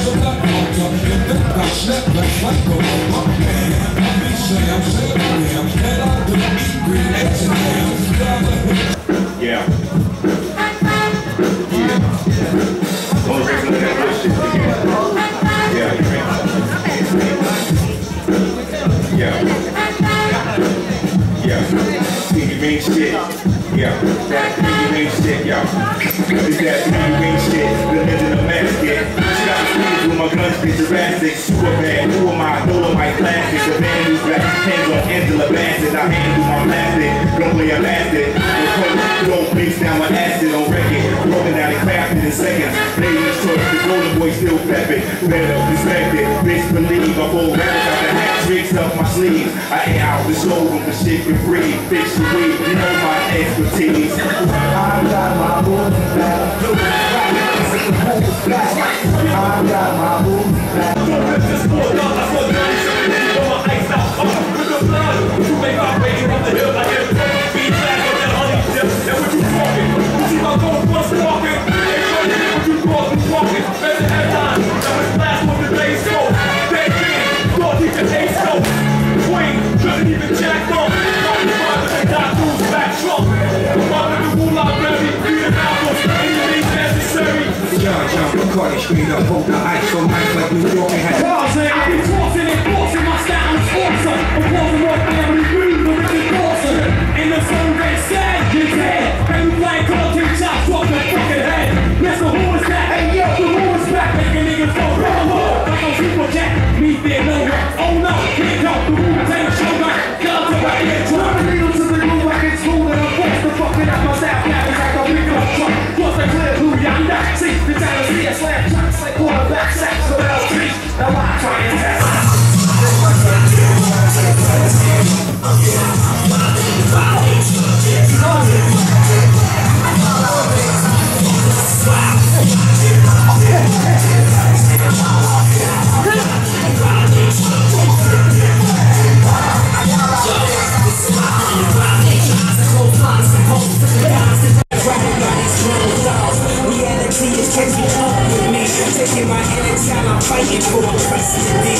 Yeah. Don't regular that bullshit again. Yeah, you right. Yeah. Pinky ring shit. Yeah. That pinky ring shit, yeah. It's that pinky ring shit. The end of the basket. She got me squeezed with my gun spit Jurassic. Super bad. Who am I? Dolomite classic. The band who's back. Hands on Angela Bassett. I handle my plastic. Don't play a bastard. Don't mix down my acid on record. Broken down and crafted in seconds. Lady in the short, the golden boy still pepping. Better respect it. Bitch believe I pull rappers out the hat tricks up my sleeves. I ain't out the showroom for shit for free. Bitch the weed, you know my expertise. I got my booty back. I got my booty back. This is $4 for the money. So my ice out. I'm with the blood. You make my way from the hill. I get the beat back on that honey dip. That's what you talking. You see my gold bus walking. Ain't funny what you call me walking. Better have time. That was last when the days go. That thing, thought he could ace go. Queen, couldn't even jack up. Not the father that got through back trunk. The father the moolah berry. Freedom albums. Anything necessary. John McCartney straight up. Hold the ice on mic like New York and had. I be tossing and forcing my style is awesome. I'm causing more family breathe than Ricky Dawson. In the sun red sand, you're dead. And you flying cartoon chops off your fucking head. Listen, who is that? Hey yo, who is back? Making niggas go Rambo. Like a super jack, me fear no one. Oh no, can't go. The room take shoulder. God to my ear drum. I'm a needle to the room like it's cool. And I'm forced to fucking up my style. Now it's like a pickup truck. Plus I clear who yonder. See, the time to see a slam shots like quarterback sacks without trees. Now I try and test. Taking my energy, I'm fighting for a precedent.